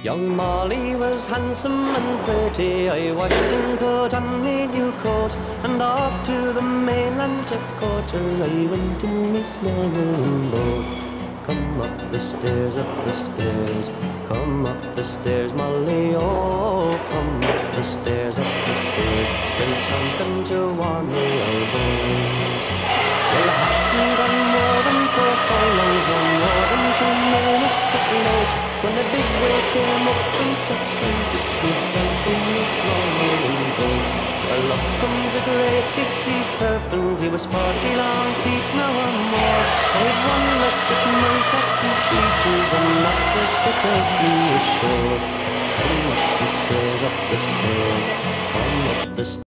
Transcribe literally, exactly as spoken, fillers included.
Young Molly was handsome and pretty. I watched him put on me new coat and off to the mainland to court her. I went in me small woolen boat. Come up the stairs, up the stairs, come up the stairs, Molly, oh, come up the stairs, up the stairs. There's something to warm me elbows. Well, I hadn't gone more than four furlongs, no more than two minutes at late, when a big wave came up and touched and just myself in this small woolen boat. Well, up comes a great big sea serpent, he was forty long feet now or more. I'd one look at my second features and not fit to take me ashore. Come up the stairs, up the stairs, come up the stairs.